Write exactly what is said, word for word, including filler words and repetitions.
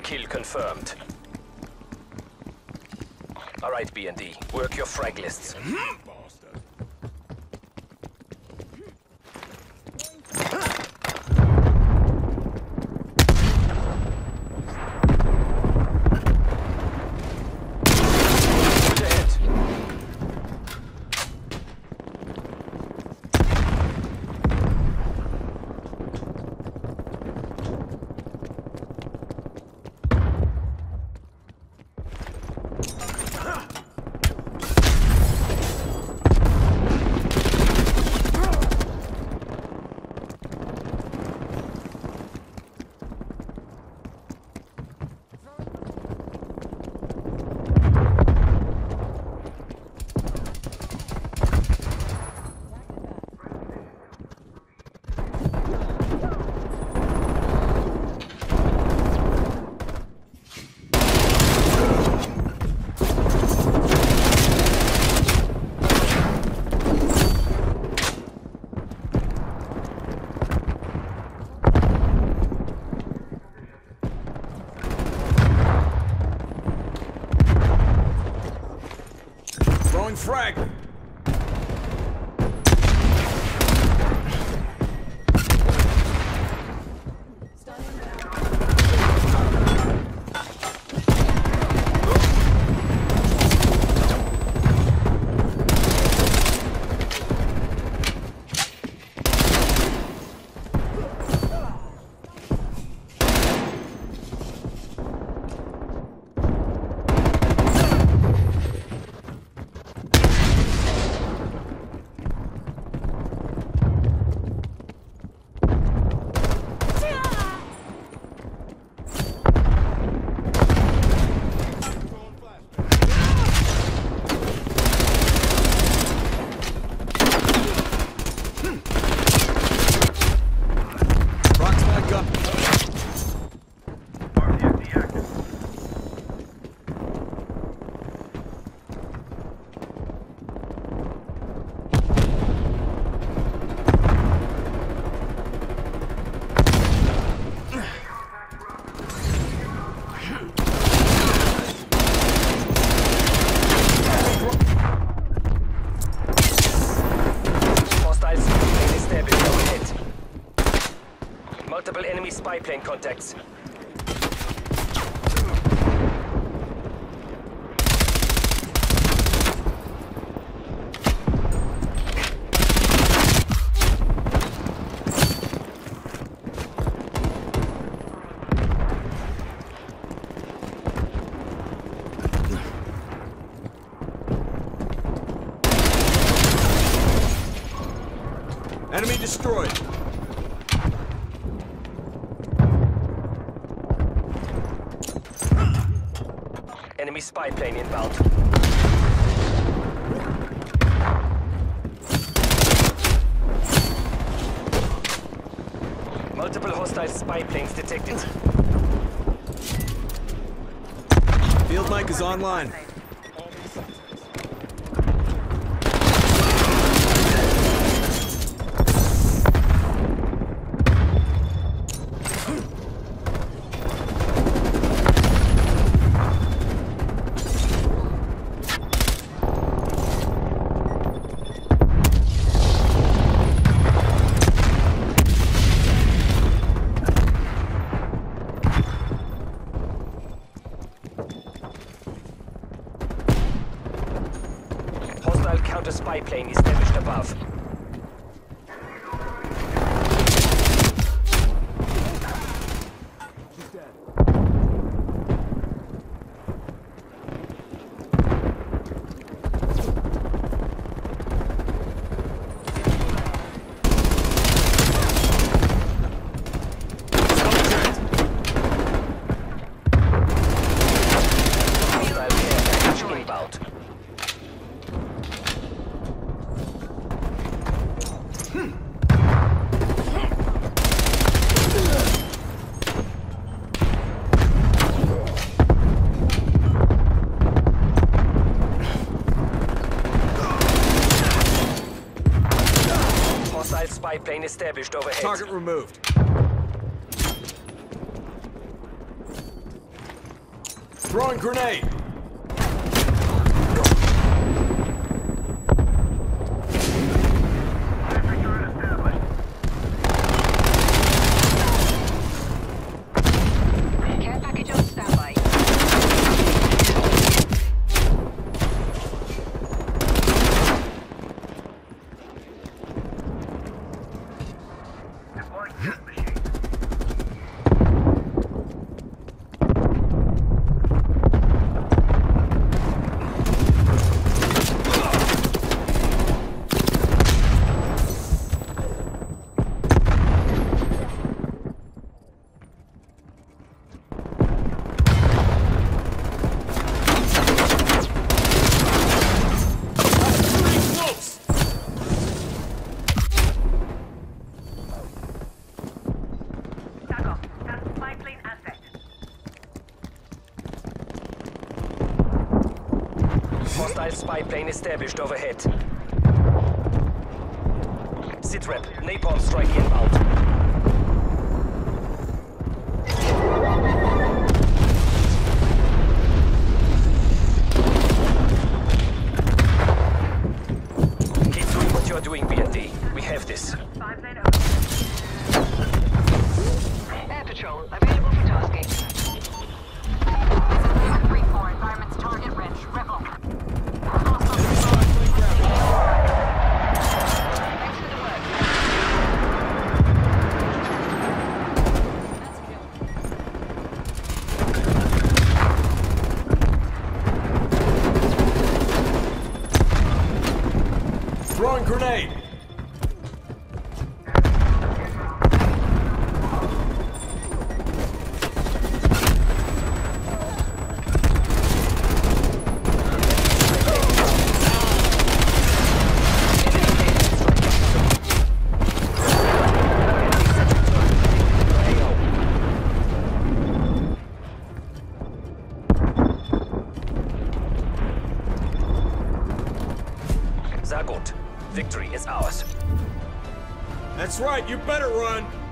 Kill confirmed. Alright, B and D. Work your frag lists. Frag! Multiple enemy spy plane contacts. Enemy destroyed. Enemy spy plane inbound. Multiple hostile spy planes detected. Field mic is online. Counter spy plane established above. Hostile care package inbound. Spy plane established overhead. Target removed. Throwing grenade. Care package on standby. Hostile spy plane established overhead. Sitrep, napalm strike inbound. Keep doing what you're doing, B N D. We have this. Air patrol available for tasking. three four environment's target rich. Rebel. Thanks for the work. Throwing grenade. Sehr gut. Victory is ours. That's right, you better run.